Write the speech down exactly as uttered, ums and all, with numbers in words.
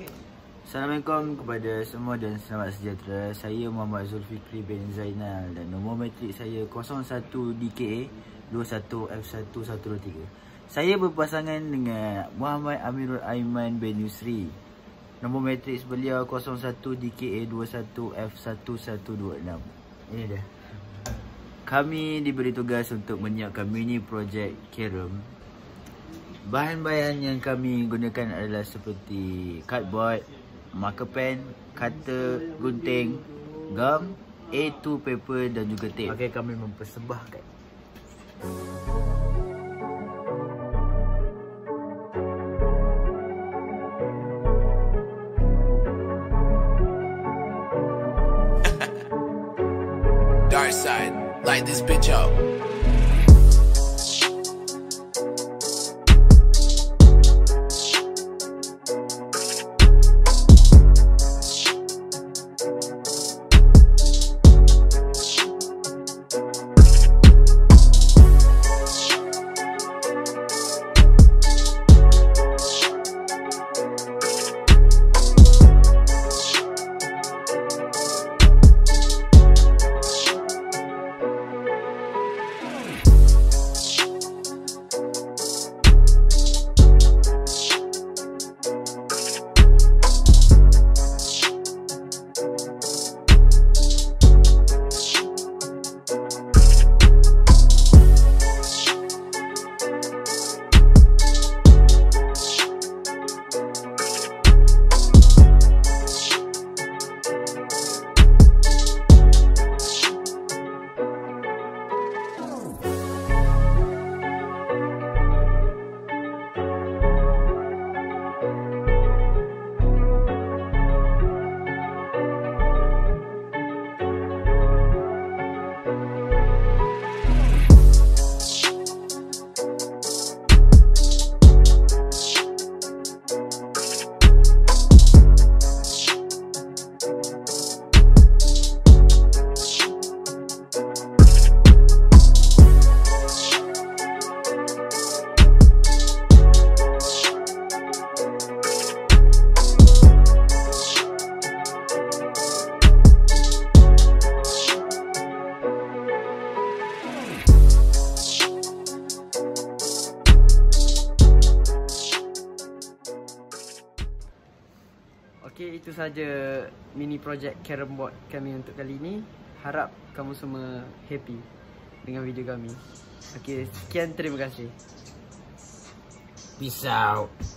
Assalamualaikum kepada semua dan selamat sejahtera. Saya Muhammad Zulfikri bin Zainal dan nombor matrik saya kosong satu D K A dua satu F satu satu dua tiga. Saya berpasangan dengan Muhammad Amirul Aiman bin Yusri. Nombor matrik beliau kosong satu D K A dua satu F satu satu dua enam. Ini dia. Kami diberi tugas untuk menyiapkan mini projek Kerem. Bahan-bahan yang kami gunakan adalah seperti cardboard, marker pen, cutter, gunting, gum, A two paper dan juga tape. Okey, kami mempersembahkan. Dark side, light this bitch up. Okey, itu saja mini projek Kerem board kami untuk kali ini. Harap kamu semua happy dengan video kami. Okey, sekian, terima kasih. Peace out.